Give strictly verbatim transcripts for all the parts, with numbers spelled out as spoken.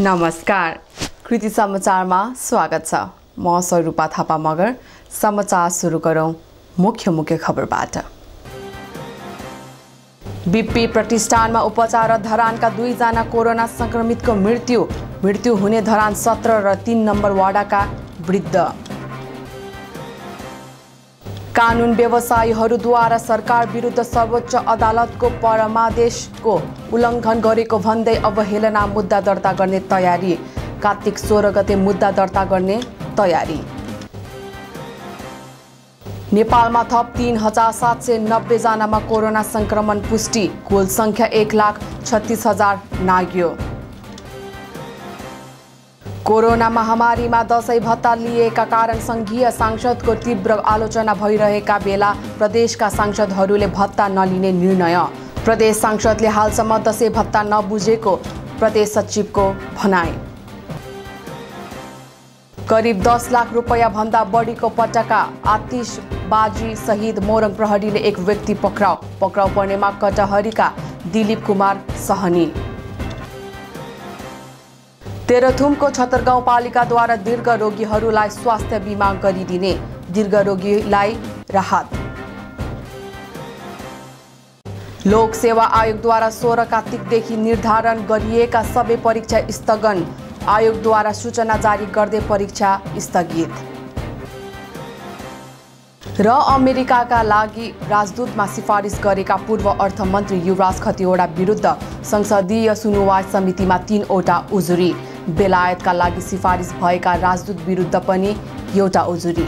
नमस्कार, कृति समाचारमा स्वागत छ। म स्वरूपा थापा मगर। समाचार सुरु गरौँ मुख्य मुख्य खबरबाट। बीपी प्रतिष्ठानमा उपचार धरानका दुईजना कोरोना संक्रमितको मृत्यु। मृत्यु हुने धरान सत्र र तीन नम्बर वाडाका वृद्ध। कानुन व्यवसायीहरूद्वारा सरकार विरुद्ध सर्वोच्च अदालतको परामर्शको उल्लङ्घन गरेको भन्दै अवहेलना मुद्दा दर्ता गर्ने तयारी। कार्तिक सोह्र गते मुद्दा दर्ता गर्ने तयारी। नेपालमा थप तीन हजार सात सय नब्बे जनामा कोरोना संक्रमण पुष्टि। कुल संख्या एक लाख छत्तीस हजार नाग्यो। कोरोना महामारीमा दशैं भत्ता लिएका कारण संघीय सांसदको तीव्र आलोचना भइरहेका बेला प्रदेशका सांसदहरूले भत्ता नलिने निर्णय। प्रदेश सांसदले हालसम्म दशैं भत्ता नबुझेको प्रदेश सचिवको भनाई। करिब दस लाख रुपैयाँ भन्दा बढीको पटका आतिशबाजी सहित मोरङ प्रहरीले एक व्यक्ति पक्राउ। पक्राउ पर्नेमा कटहरीका दिलीप कुमार सहनी। तेह्रथुमको छतर गाउँपालिकाद्वारा दीर्घ रोगीहरूलाई स्वास्थ्य बीमा गरिदिने। दीर्घ रोगीलाई राहत। लोक सेवा आयोगद्वारा सोह्र कार्तिकदेखि निर्धारण गरिएका सबै परीक्षा स्थगन। आयोगद्वारा सूचना जारी गर्दै परीक्षा स्थगित। र अमेरिकाका लागि राजदूतमा सिफारिस गरेका पूर्व अर्थमन्त्री युवराज खतिवडा विरुद्ध संसदीय सुनुवाई समितिमा तीनवटा उजुरी। बेलायतका लागि सिफारिस भएका राजदूत विरुद्ध पनि एउटा उजुरी।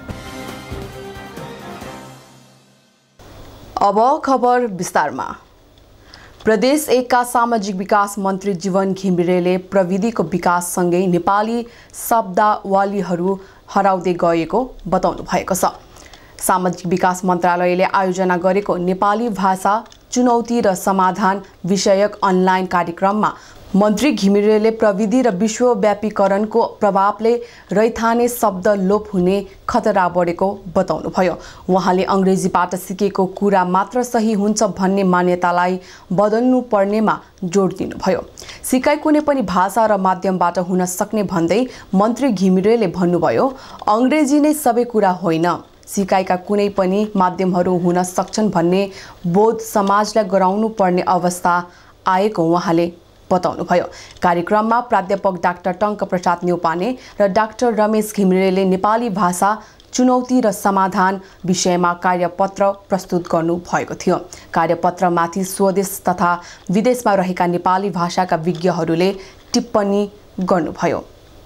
अब खबर विस्तारमा। प्रदेश एकका सामाजिक विकास मन्त्री जीवन घिमिरेले प्रविधिको विकाससँगै नेपाली शब्दावलीहरू हराउँदै गएको बताउनु भएको छ। सामाजिक विकास मन्त्रालयले आयोजना गरेको नेपाली भाषा चुनौती र समाधान विषयक अनलाइन कार्यक्रममा मन्त्री घिमिरेले प्रविधि र विश्वव्यापीकरणको प्रभावले रैथाने शब्द लोप हुने खतरा बढेको बताउनुभयो। उहाँले अङ्ग्रेजीबाट सिकेको कुरा मात्र सही हुन्छ भन्ने मान्यतालाई बदल्नु पर्नेमा जोड दिनुभयो। सिकाइ कुनै पनि भाषा र माध्यमबाट हुन सक्ने भन्दै मन्त्री घिमिरेले भन्नुभयो, अङ्ग्रेजी नै सबै कुरा होइन, सिकाइका कुनै पनि माध्यमहरू हुन सक्छन् भन्ने बोध समाजलाई गराउनु पर्ने अवस्था आएको उहाँले बताउनुभयो। कार्यक्रममा प्राध्यापक डाक्टर टङ्क प्रसाद न्यौपाने र डाक्टर रमेश घिमिरेले नेपाली भाषा चुनौती र समाधान विषयमा कार्यपत्र प्रस्तुत गर्नु भएको थियो। कार्यपत्रमाथि स्वदेश तथा विदेशमा रहेका नेपाली भाषाका विज्ञहरूले टिप्पणी गर्नुभयो।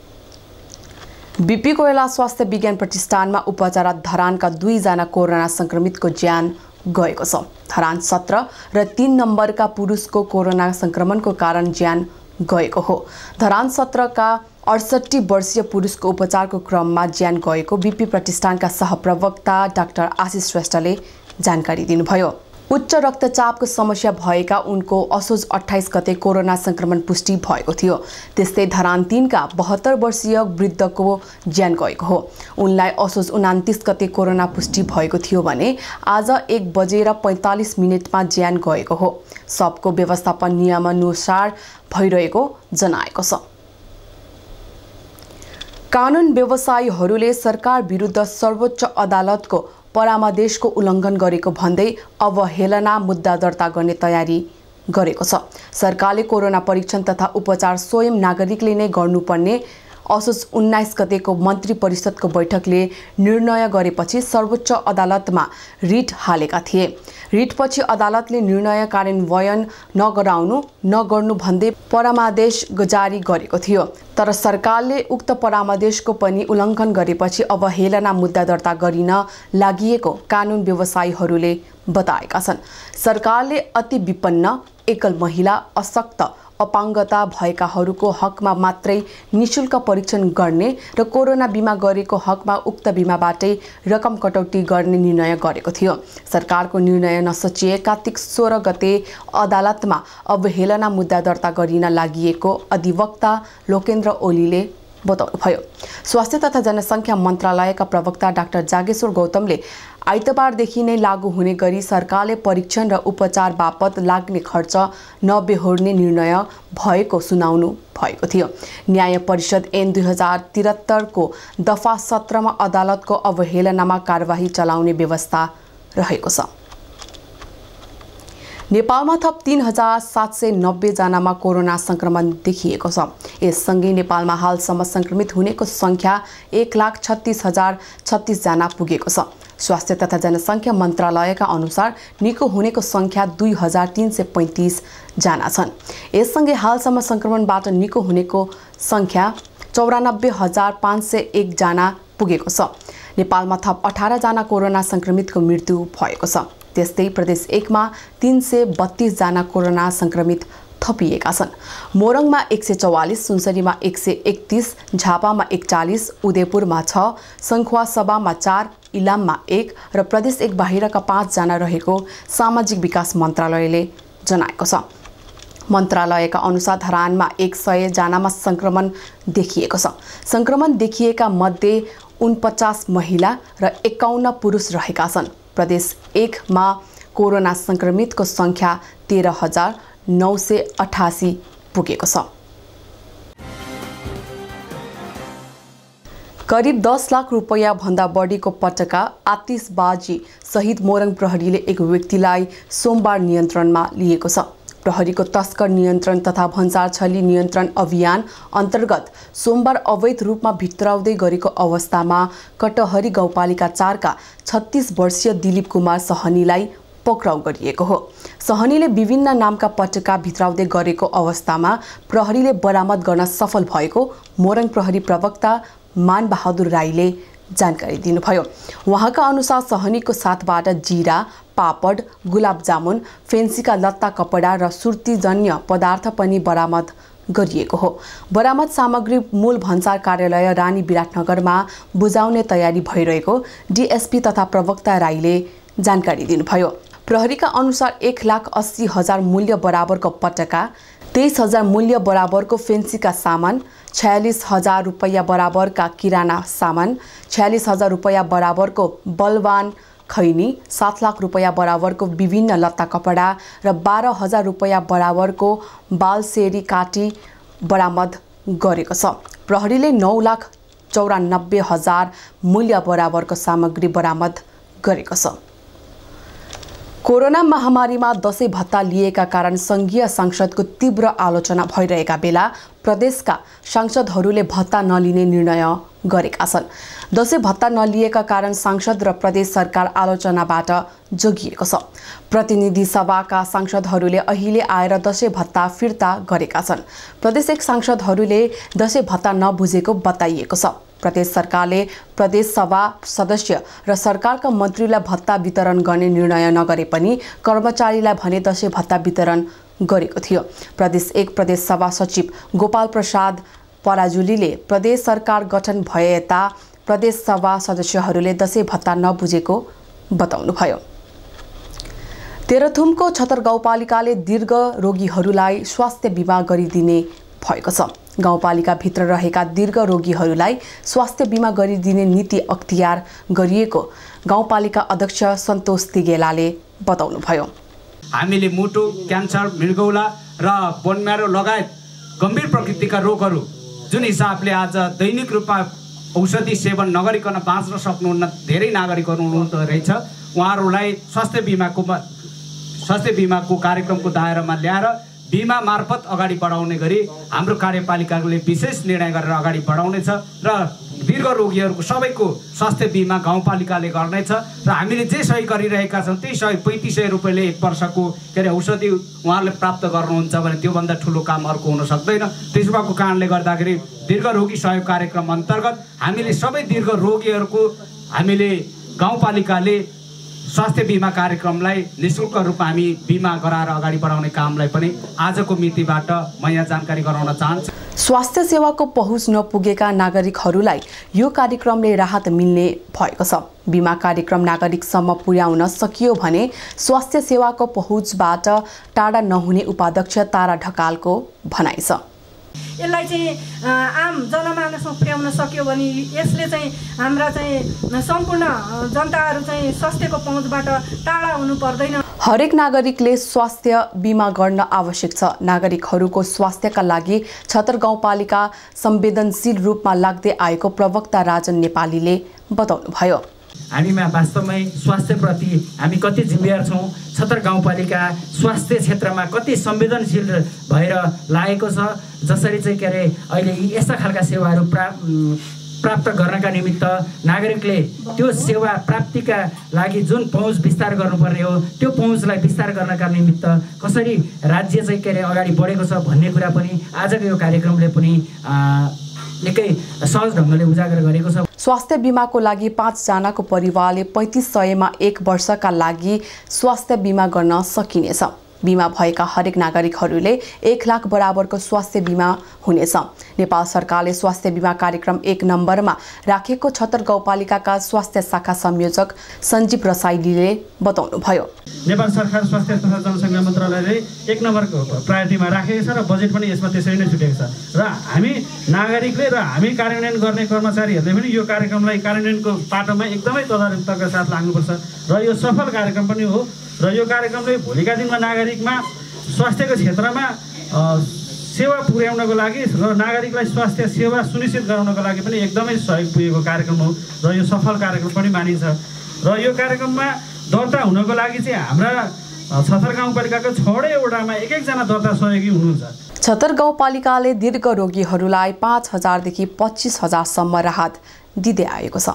बीपी कोइला स्वास्थ्य विज्ञान प्रतिष्ठानमा उपचार धरानका दुईजना कोरोना संक्रमितको ज्यान गएको छ। धरान सत्र र तीन नम्बरका पुरुषको कोरोना संक्रमणको कारण ज्यान गएको हो। धरान सत्रका अडसट्ठी वर्षीय पुरुषको उपचारको क्रममा ज्यान गएको बीपी प्रतिष्ठानका सहप्रवक्ता डाक्टर आशिष श्रेष्ठले जानकारी दिनुभयो। उच्च रक्तचापको समस्या भएका उनको असोज अट्ठाइस गते कोरोना संक्रमण पुष्टि भएको थियो। त्यस्तै धरान तीनका बहत्तर वर्षीय वृद्धको ज्यान गएको हो। उनलाई असोज उनान्तिस गते कोरोना पुष्टि भएको थियो भने आज एक बजेर पैँतालिस मिनटमा ज्यान गएको हो। सबको व्यवस्थापन नियमानुसार भइरहेको जनाएको छ। कानुन व्यवसायीहरूले सरकार विरुद्ध सर्वोच्च अदालतको परामर्शको उल्लङ्घन गरेको भन्दै अवहेलना मुद्दा दर्ता गर्ने तयारी गरेको छ। सरकारले कोरोना परीक्षण तथा उपचार स्वयं नागरिकले नै गर्नुपर्ने असोज उन्नाइस गतेको मन्त्री परिषदको बैठकले निर्णय गरेपछि सर्वोच्च अदालतमा रिट हालेका थिए। रिटपछि अदालतले निर्णय कार्यान्वयन नगराउनु नगर्नु भन्दै परामर्श जारी गरेको थियो। तर सरकारले उक्त परामर्शको पनि उल्लङ्घन गरेपछि अवहेलना मुद्दा दर्ता गरिन लागिएको कानुन व्यवसायीहरूले बताएका छन्। सरकारले अति विपन्न, एकल महिला, अशक्त, अपाङ्गता भएकाहरूको हकमा मात्रै निशुल्क परीक्षण गर्ने र कोरोना बिमा गरेको हकमा उक्त बिमाबाटै रकम कटौती गर्ने निर्णय गरेको थियो। सरकारको निर्णय नसचिए कार्तिक सोह्र गते अदालतमा अवहेलना मुद्दा दर्ता गरिन लागिएको अधिवक्ता लोकेन्द्र ओलीले बताउनुभयो। स्वास्थ्य तथा जनसङ्ख्या मन्त्रालयका प्रवक्ता डाक्टर जागेश्वर गौतमले आइतबारदेखि नै लागू हुने गरी सरकारले परीक्षण र उपचार बापत लाग्ने खर्च नबेहोर्ने निर्णय भएको सुनाउनु भएको थियो। न्याय परिषद ऐन दुई हजार त्रिहत्तरको दफा सत्रमा अदालतको अवहेलनामा कारबाही चलाउने व्यवस्था रहेको छ। नेपालमा थप तीन हजार सात सय नब्बे जनामा कोरोना संक्रमण देखिएको छ। यससँगै नेपालमा हालसम्म संक्रमित हुनेको संख्या एक लाख छत्तीस हजार छत्तीस जना पुगेको छ। स्वास्थ्य तथा जनसङ्ख्या मन्त्रालयका अनुसार निको हुनेको संख्या दुई हजार तीन सय पैँतिस जना छन्। यससँगै हालसम्म संक्रमणबाट निको हुनेको संख्या चौरानब्बे हजार पाँच सय एक जना पुगेको छ। नेपालमा थप अठार जना कोरोना संक्रमितको मृत्यु भएको छ। त्यस्तै प्रदेश एकमा तीन सय बत्तीस जना कोरोना संक्रमित थपिएका छन्। मोरङमा एक सय चौवालीस, सुनसरीमा एक सय एकतीस, झापामा एकचालिस, उदयपुरमा छ, सङ्खुवासभामा चार, इलाममा एक र प्रदेश एक बाहिरका पाँचजना रहेको सामाजिक विकास मन्त्रालयले जनाएको छ। मन्त्रालयका अनुसार धरानमा एक सय जनामा संक्रमण देखिएको छ। संक्रमण देखिएका मध्ये उनपचास महिला र एकाउन्न पुरुष रहेका छन्। प्रदेश एकमा कोरोना संक्रमितको संख्या तेह्र हजार नौ सय अठासी पुगेको छ। करिब दस लाख रुपैयाँ भन्दा बढीको पटका आतिशबाजी सहित मोरङ प्रहरीले एक व्यक्तिलाई सोमबार नियन्त्रणमा लिएको छ। प्रहरीको तस्कर नियन्त्रण तथा भन्सार छली नियन्त्रण अभियान अन्तर्गत सोमबार अवैध रूपमा भित्राउँदै गरेको अवस्थामा कटहरी गाउँपालिका चारका छत्तीस वर्षीय दिलीप कुमार सहनीलाई पक्राउ गरिएको हो। सहनीले विभिन्न नामका पटका भित्राउँदै गरेको अवस्थामा प्रहरीले बरामद गर्न सफल भएको मोरङ प्रहरी प्रवक्ता मानबहादुर राईले जानकारी दिनुभयो। उहाँका अनुसार सहनीको साथबाट जीरा, पापड, गुलाब जामुन, फेन्सीका लत्ता कपडा र सुर्तीजन्य पदार्थ पनि बरामद गरिएको हो। बरामद सामग्री मूल भन्सार कार्यालय रानी विराटनगरमा बुझाउने तयारी भइरहेको डीएसपी तथा प्रवक्ता राईले जानकारी दिनुभयो। प्रहरीका अनुसार एक लाख अस्सी हजार मूल्य बराबरको पटका, तेइस हजार मूल्य बराबरको फेन्सीका सामान, छयालिस हजार रुपैयाँ बराबरका किराना सामान, छयालिस हजार रुपैयाँ बराबरको बलवान खैनी, सात लाख रुपैयाँ बराबरको विभिन्न लत्ता कपडा र बाह्र हजार रुपैयाँ बराबरको बालसेरी काटी बरामद गरेको छ। प्रहरीले नौ लाख चौरानब्बे हजार मूल्य बराबरको सामग्री बरामद गरेको छ। कोरोना महामारीमा दशैं भत्ता लिएका कारण संघीय सांसदको तीव्र आलोचना भइरहेका बेला प्रदेशका सांसदहरूले भत्ता नलिने निर्णय गरेका छन्। दशैं भत्ता नलिएका कारण सांसद र प्रदेश सरकार आलोचनाबाट जोगिएको छ। प्रतिनिधि सभाका सांसदहरूले अहिले आएर दशैं भत्ता फिर्ता गरेका छन्। प्रदेश एक सांसदहरूले दशैं भत्ता नबुझेको बताइएको छ। प्रदेश सरकारले प्रदेश सभा सदस्य र सरकारका मन्त्रीलाई भत्ता वितरण गर्ने निर्णय नगरे पनि कर्मचारीलाई भने दशैं भत्ता वितरण गरेको थियो। प्रदेश एक प्रदेश सभा सचिव गोपाल प्रसाद पराजुलीले प्रदेश सरकार गठन भए यता प्रदेश सभा सदस्यहरूले दशैं भत्ता नबुझेको बताउनुभयो। तेह्रथुमको छतर गाउँपालिकाले दीर्घ रोगीहरूलाई स्वास्थ्य बीमा गरिदिने भएको छ। गाउँपालिका भित्र रहेका दीर्घ रोगीहरूलाई स्वास्थ्य बीमा गरिदिने नीति अख्तियार गरिएको गाउँपालिका अध्यक्ष सन्तोष तिगेलाले बताउनुभयो। हामीले मुटु क्यान्सर, मृगौला र बोनम्यारो लगायत गम्भीर प्रकृतिका रोगहरू जुन हिसाबले आज दैनिक रूपमा औषधि सेवन नगरिकन बाँच्न सक्नुहुन्न धेरै नागरिकहरू हुनुहुन्छ रहेछ, उहाँहरूलाई स्वास्थ्य बीमाको स्वास्थ्य बीमाको कार्यक्रमको दायरामा ल्याएर बीमा मार्फत अगाडि बढाउने गरी हाम्रो कार्यपालिकाले विशेष निर्णय गरेर अगाडि बढाउनेछ र दीर्घ रोगीहरूको सबैको स्वास्थ्य बीमा गाउँपालिकाले गर्नेछ र हामीले जे सहयोग गरिरहेका छौँ त्यही सहयोग पैँतिस सय रुपियाँले एक वर्षको के अरे औषधि उहाँहरूले प्राप्त गर्नुहुन्छ भने त्योभन्दा ठुलो काम अर्को हुन सक्दैन। त्यसो भएको कारणले गर्दाखेरि दीर्घ रोगी सहयोग कार्यक्रम अन्तर्गत हामीले सबै दीर्घ रोगीहरूको हामीले गाउँपालिकाले स्वास्थ्य बीमा कार्यक्रमलाई निःशुल्क रूपमा हामी बीमा गराएर अगाडि बढाउने कामलाई पनि आजको मितिबाट म यहाँ जानकारी गराउन चाहन्छु। स्वास्थ्य सेवाको पहुँच नपुगेका नागरिकहरूलाई यो कार्यक्रमले राहत मिल्ने भएको छ। बीमा कार्यक्रम नागरिकसम्म पुर्याउन सकियो भने स्वास्थ्य सेवाको पहुँचबाट टाढा नहुने उपाध्यक्ष तारा ढकालको भनाइ छ। यसलाई चाहिँ आम जनमानसमा पुर्याउन सक्यो भने यसले चाहिँ हाम्रा चाहिँ सम्पूर्ण जनताहरू चाहिँ स्वास्थ्यको पहुँचबाट टाढा हुनु पर्दैन। हरेक नागरिकले स्वास्थ्य बिमा गर्न आवश्यक छ। नागरिकहरूको स्वास्थ्यका लागि छतर गाउँपालिका संवेदनशील रूपमा लाग्दै आएको प्रवक्ता राजन नेपालीले बताउनुभयो। हामीमा वास्तवमै स्वास्थ्यप्रति हामी कति जिम्मेवार छौँ, छतर गाउँपालिका स्वास्थ्य क्षेत्रमा कति संवेदनशील भएर लागेको छ। जसरी चाहिँ के अरे अहिले यस्ता खालका सेवाहरू प्रा प्राप्त गर्नका निमित्त नागरिकले त्यो सेवा प्राप्तिका लागि जुन पहुँच विस्तार गर्नुपर्ने हो त्यो पहुँचलाई विस्तार गर्नका निमित्त कसरी राज्य चाहिँ के अरे अगाडि बढेको छ भन्ने कुरा पनि आजको यो कार्यक्रमले पनि निकै सहज ढङ्गले उजागर गरेको छ। स्वास्थ्य बिमाको लागि पाँचजनाको परिवारले पैँतिस सयमा एक वर्षका लागि स्वास्थ्य बिमा गर्न सकिनेछ। बिमा भएका हरेक नागरिकहरूले एक लाख बराबरको स्वास्थ्य बिमा हुनेछ। नेपाल सरकारले स्वास्थ्य बिमा कार्यक्रम एक नम्बरमा राखेको छतर गाउँपालिकाका स्वास्थ्य शाखा संयोजक सञ्जीव रसाइलीले बताउनुभयो। नेपाल सरकार स्वास्थ्य तथा जनसङ्ख्या मन्त्रालयले एक नम्बरको प्रायोरिटीमा राखेको छ र बजेट पनि यसमा त्यसरी नै छुटेको छ र हामी नागरिकले र हामी कार्यान्वयन गर्ने कर्मचारीहरूले पनि यो कार्यक्रमलाई कार्यान्वयनको पाटोमा एकदमै तदारुकताका साथ लाग्नुपर्छ र यो सफल कार्यक्रम पनि हो र यो कार्यक्रमले भोलिका दिनमा नागरिकमा स्वास्थ्यको क्षेत्रमा सेवा पुर्याउनको लागि र नागरिकलाई स्वास्थ्य सेवा सुनिश्चित गराउनको लागि पनि एकदमै सहयोग पुगेको कार्यक्रम हो र यो सफल कार्यक्रम पनि मानिन्छ। र यो कार्यक्रममा दर्ता हुनको लागि चाहिँ हाम्रा छतर गाउँपालिकाको छवटै वडामा एक एकजना दर्ता सहयोगी हुनुहुन्छ। छतर गाउँपालिकाले दीर्घ रोगीहरूलाई पाँच हजारदेखि पच्चिस हजारसम्म राहत दिँदै आएको छ।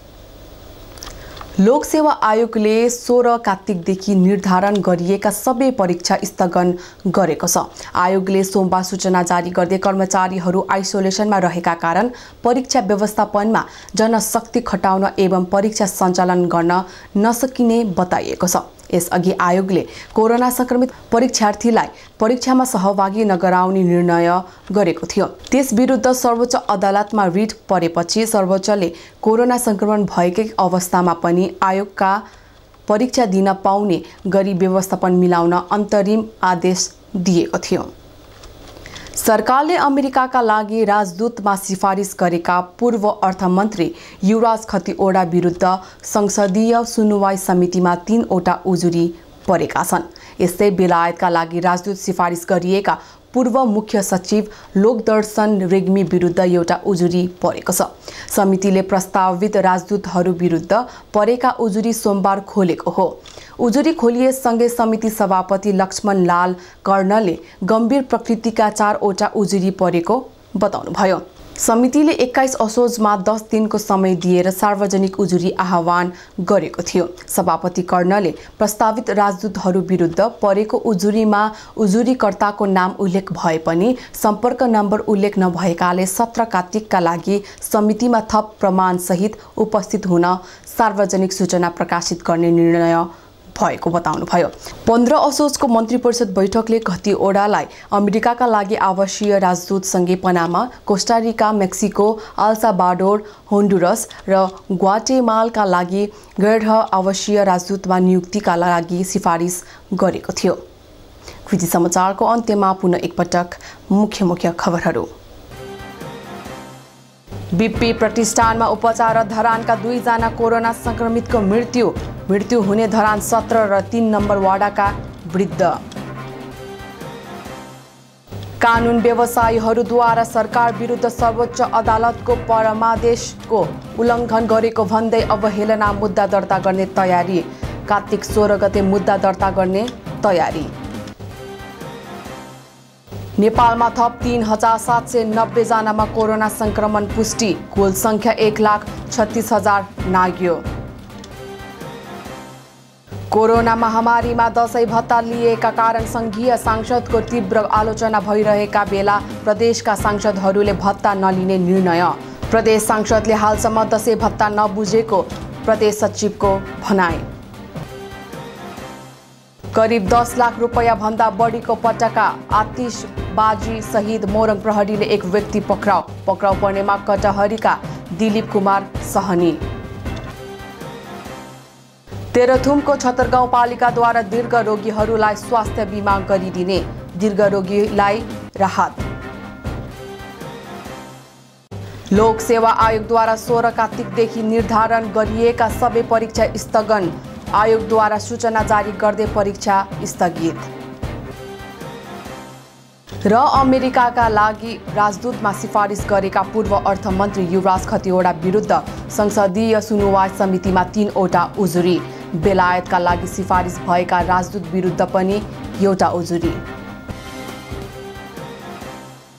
लोकसेवा आयोगले सोह्र कार्तिकदेखि निर्धारण गरिएका सबै परीक्षा स्थगन गरेको छ। आयोगले सोमबार सूचना जारी गर्दै कर्मचारीहरू आइसोलेसनमा रहेका कारण परीक्षा व्यवस्थापनमा जनशक्ति खटाउन एवं परीक्षा सञ्चालन गर्न नसकिने बताइएको छ। यसअघि आयोगले कोरोना संक्रमित परीक्षार्थीलाई परीक्षामा सहभागी नगराउने निर्णय गरेको थियो। त्यसविरुद्ध सर्वोच्च अदालतमा रिट परेपछि सर्वोच्चले कोरोना संक्रमण भएकै अवस्थामा पनि आयोगका परीक्षा दिन पाउने गरी व्यवस्थापन मिलाउन अन्तरिम आदेश दिएको थियो। सरकारले अमेरिकाका लागि राजदूतमा सिफारिस गरेका पूर्व अर्थमन्त्री युवराज खतिवडा विरुद्ध संसदीय सुनुवाई समितिमा तीनवटा उजुरी परेका छन्। यस्तै बेलायतका लागि राजदूत सिफारिस गरिएका पूर्व मुख्य सचिव लोकदर्शन रेग्मी विरुद्ध एउटा उजुरी परेको छ। समितिले प्रस्तावित राजदूतहरू विरुद्ध परेका उजुरी सोमबार खोलेको हो। उजुरी खोलिएसँगै समिति सभापति लक्ष्मण लाल कर्णले गम्भीर प्रकृतिका चारवटा उजुरी परेको बताउनुभयो। समितिले एक्काइस असोजमा दस दिनको समय दिएर सार्वजनिक उजुरी आह्वान गरेको थियो। सभापति कर्णले प्रस्तावित राजदूतहरू विरुद्ध परेको उजुरीमा उजुरीकर्ताको नाम उल्लेख भए पनि सम्पर्क नम्बर उल्लेख नभएकाले सत्र कार्तिकका लागि समितिमा थप प्रमाणसहित उपस्थित हुन सार्वजनिक सूचना प्रकाशित गर्ने निर्णय भएको बताउनुभयो। पन्ध्र असोजको मन्त्री परिषद बैठकले खतिवडालाई अमेरिकाका लागि आवासीय राजदूतसँगै Panama, Costa Rica, Mexico, El Salvador, Honduras र ग्वाटेमालका लागि गैर आवासीय राजदूतमा नियुक्तिका लागि सिफारिस गरेको थियो। कृति समाचारको अन्त्यमा पुनः एकपटक मुख्य मुख्य खबरहरू। बिपी प्रतिष्ठानमा उपचार धरानका दुईजना कोरोना संक्रमितको मृत्यु मृत्यु हुने धरान सत्र र तीन नम्बर वाडाका वृद्ध। कानुन व्यवसायीहरूद्वारा सरकार विरुद्ध सर्वोच्च अदालतको परमादेशको उल्लङ्घन गरेको भन्दै अवहेलना मुद्दा दर्ता गर्ने तयारी। कार्तिक सोह्र गते मुद्दा दर्ता गर्ने तयारी। नेपालमा थप तीन हजार सात सय नब्बे जनामा कोरोना संक्रमण पुष्टि। कुल संख्या एक लाख छत्तीस हजार नाग्यो। कोरोना महामारीमा दसैँ भत्ता लिएका कारण संघीय सांसदको तीव्र आलोचना भइरहेका बेला प्रदेशका सांसदहरूले भत्ता नलिने निर्णय। प्रदेश सांसदले हालसम्म दसैँ भत्ता नबुझेको प्रदेश सचिवको भनाई। करिब दस लाख रुपैयाँ भन्दा बढीको पटका आतिशबाजी सहित मोरङ प्रहरीले एक व्यक्ति पक्राउ। पक्राउ पर्नेमा कटहरीका दिलीप कुमार सहनी। तेह्रथुमको छतर गाउँपालिकाद्वारा दीर्घ रोगीहरूलाई स्वास्थ्य बिमा गरिदिने। दीर्घ रोगीलाई राहत। लोक सेवा आयोगद्वारा सोह्र कार्तिकदेखि निर्धारण गरिएका सबै परीक्षा स्थगन, आयोगद्वारा सूचना जारी गर्दै परीक्षा स्थगित। र अमेरिकाका लागि राजदूतमा सिफारिस गरेका पूर्व अर्थमन्त्री युवराज खतिवडा विरुद्ध संसदीय सुनुवाई समितिमा तीनवटा उजुरी, बेलायतका लागि सिफारिस भएका राजदूत विरुद्ध पनि एउटा उजुरी।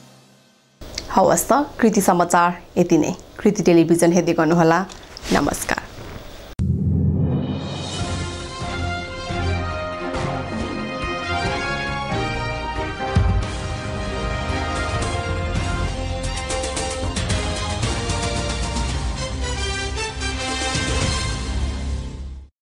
हवस् त कृति समाचार यति नै। कृति टेलिभिजन हेर्दै गर्नुहोला। नमस्कार।